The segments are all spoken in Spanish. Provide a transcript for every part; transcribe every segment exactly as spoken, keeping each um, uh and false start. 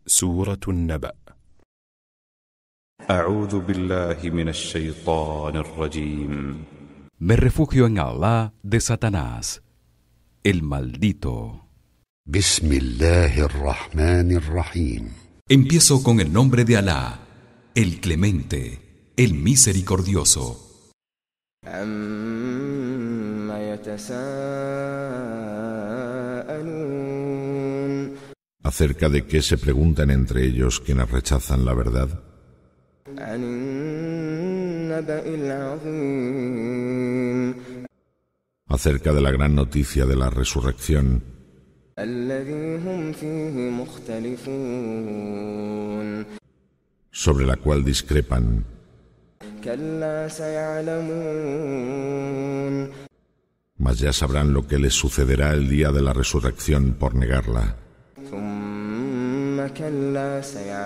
سورة النبأ. أعوذ بالله من الشيطان الرجيم. Me refugio en Allah de Satanás, el maldito. بسم الله الرحمن الرحيم. Empiezo con el nombre de Alá, el Clemente, el Misericordioso. عما يتساءلون. ¿Acerca de qué se preguntan entre ellos quienes rechazan la verdad? عن النبأ العظيم. Acerca de la gran noticia de la resurrección, الذي هم فيه مختلفون. sobre la cual discrepan. كلا سيعلمون. Mas ya sabrán lo que les sucederá el día de la resurrección por negarla. ثم كلا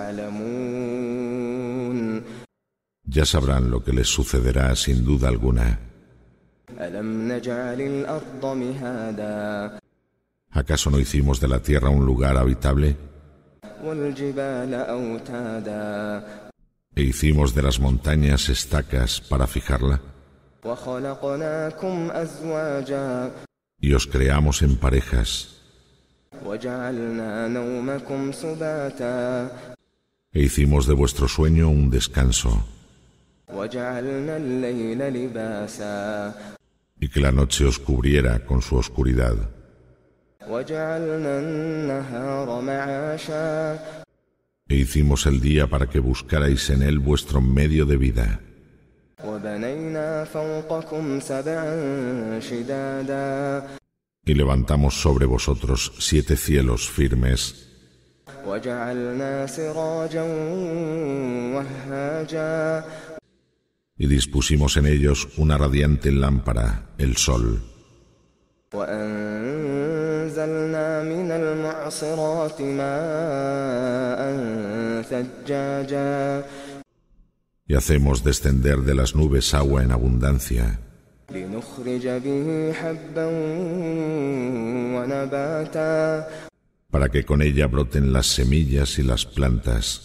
سيعلمون. Ya sabrán lo que les sucederá sin duda alguna. ألم نجعل الأرض مهادا. ¿Acaso no hicimos de la tierra un lugar habitable? والجبال أوتادا. ¿E hicimos de las montañas estacas para fijarla? وخلقناكم أزواجا. Y os creamos en parejas. وجعلنا نومكم سباتا. E hicimos de vuestro sueño un descanso. وجعلنا الليل لباسا. Y que la noche os cubriera con su oscuridad. وجعلنا النهار معاشا. E hicimos el día para que buscarais en él vuestro medio de vida. وبنينا فوقكم سبعا شدادا. Y levantamos sobre vosotros siete cielos firmes. وجعلنا سراجا وهاجا. Y dispusimos en ellos una radiante lámpara, el sol. وأنزلنا من المعصرات ماء ثجاجا. Y hacemos descender de las nubes agua en abundancia. لنخرج به حبا ونباتا. Para que con ella broten las semillas y las plantas.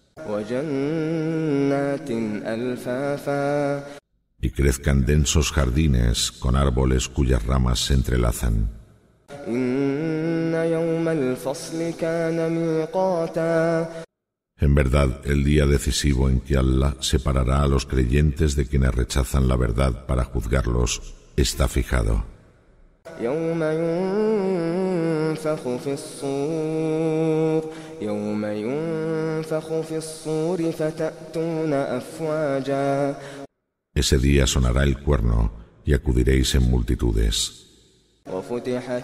وجنات ألفافا. Y crezcan densos jardines con árboles cuyas ramas se entrelazan. إن يوم الفصل كان ميقاتا. En verdad, el día decisivo en que Allah separará a los creyentes de quienes rechazan la verdad para juzgarlos está fijado. يوم ينفخ في الصور. يوم ينفخ في الصور فتأتون أفواجا. Ese día sonará el cuerno y acudiréis en multitudes. وفتحت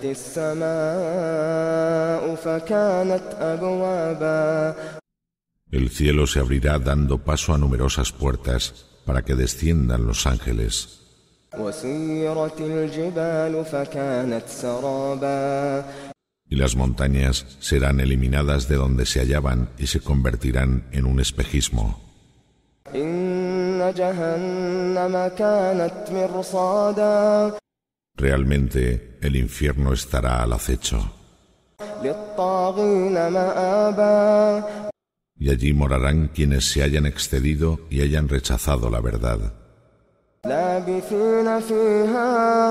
السماء فكانت أبوابا. El cielo se abrirá dando paso a numerosas puertas para que desciendan los ángeles. وسيرت الجبال فكانت سرابا. Y las montañas serán eliminadas de donde se hallaban y se convertirán en un espejismo. إن جهنم كانت مرصادا. Realmente el infierno estará al acecho. للطاغين مآبا. Y allí morarán quienes se hayan excedido y hayan rechazado la verdad. لابثين فيها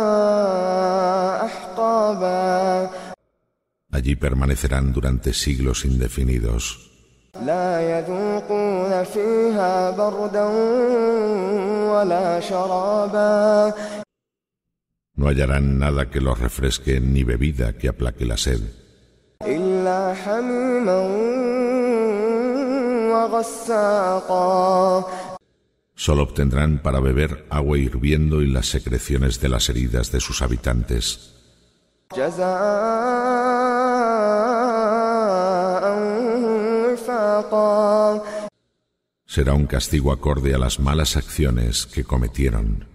أحقابا. Allí permanecerán durante siglos indefinidos. لا يذوقون فيها بردا ولا شرابا. No hallarán nada que los refresque ni bebida que aplaque la sed. إلا حميما وغساقا. Solo obtendrán para beber agua hirviendo y las secreciones de las heridas de sus habitantes. جزاء وفاقا. Será un castigo acorde a las malas acciones que cometieron.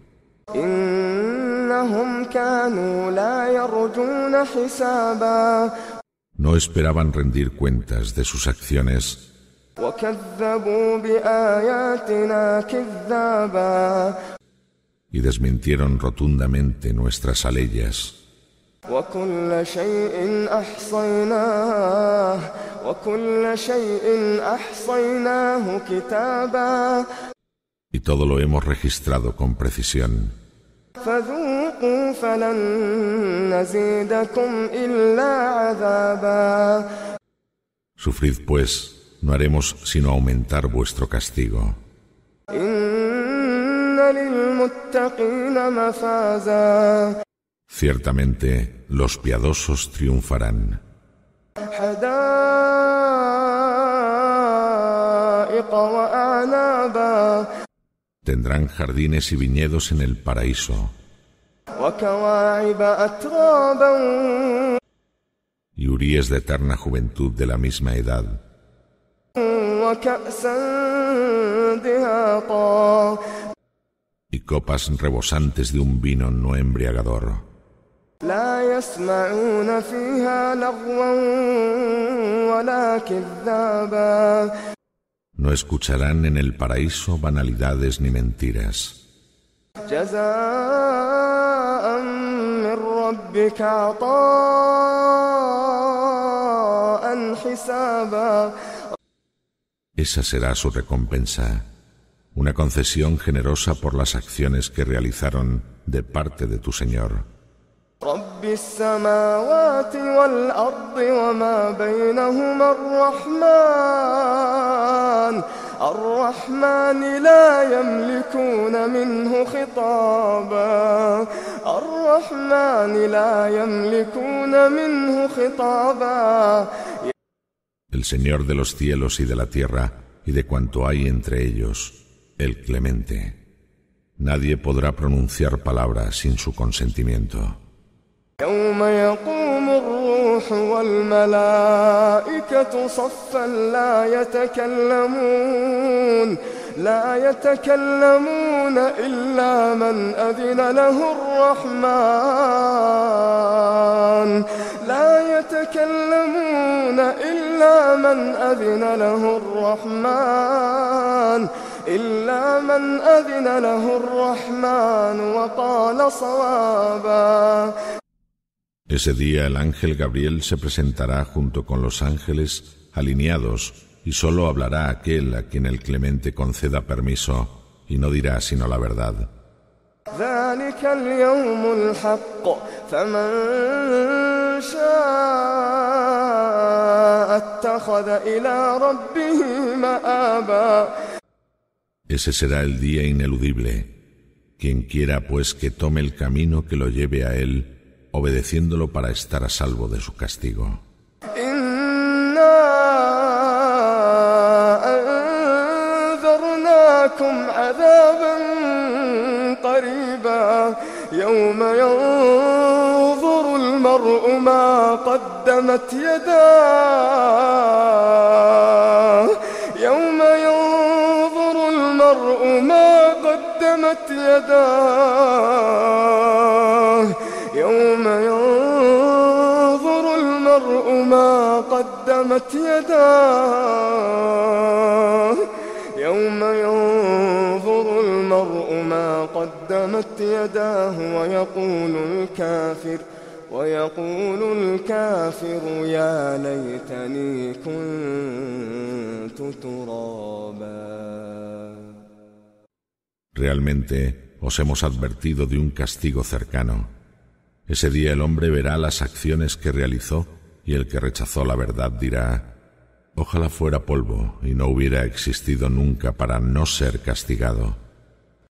إنهم كانوا لا يرجون حسابا. No esperaban rendir cuentas de sus acciones. وكذبوا بآياتنا كذابا. Y desmintieron rotundamente nuestras aleyas. وكل شيء أحصيناه وكل شيء أحصيناه كتابا Y todo lo hemos registrado con precisión. فذوقوا فلن نزيدكم إلا عذابا. Sufrid pues, no haremos sino aumentar vuestro castigo. إن للمتقين مفازا. Ciertamente, los piadosos triunfarán. حدائق وأعنابا. Tendrán jardines y viñedos en el paraíso. وكواعب أترابا. Y huríes de eterna juventud de la misma edad. وكأسا دهاقا. Y copas rebosantes de un vino no embriagador. لا يسمعون فيها لغوا ولا كذابا. No escucharán en el paraíso banalidades ni mentiras. جزاء من ربك عطاء حسابا. Esa será su recompensa, una concesión generosa por las acciones que realizaron de parte de tu Señor. رب السماوات والأرض وما بينهما الرحمن الرحمن لا يملكون منه خطابا الرحمن لا يملكون منه خطابا. El Señor de los cielos y de la tierra y de cuanto hay entre ellos, el Clemente. Nadie podrá pronunciar palabras sin su consentimiento. يوم يقوم الروح والملائكة صفا لا يتكلمون لا يتكلمون إلا من أذن له الرحمن لا يتكلمون إلا من أذن له الرحمن إلا من أذن له الرحمن وقال صوابا. Ese día el ángel Gabriel se presentará junto con los ángeles alineados y solo hablará aquel a quien el Clemente conceda permiso y no dirá sino la verdad. ذلك اليوم الحق فمن شاء اتخذ إلى ربه مآبا. Ese será el día ineludible. Quien quiera pues que tome el camino que lo lleve a él, obedeciéndolo para estar a salvo de su castigo. إنا أنذرناكم عذابا قريبا يوم ينظر المرء ما قدمت يداه يوم ينظر المرء ما قدمت يداه يوم ينظر المرء ما قدمت يداه يوم ينظر المرء ما قدمت يداه ويقول الكافر ويقول الكافر يا ليتني كنت ترابا. Realmente os hemos advertido de un castigo cercano. Ese día el hombre verá las acciones que realizó y el que rechazó la verdad dirá: ojalá fuera polvo y no hubiera existido nunca para no ser castigado.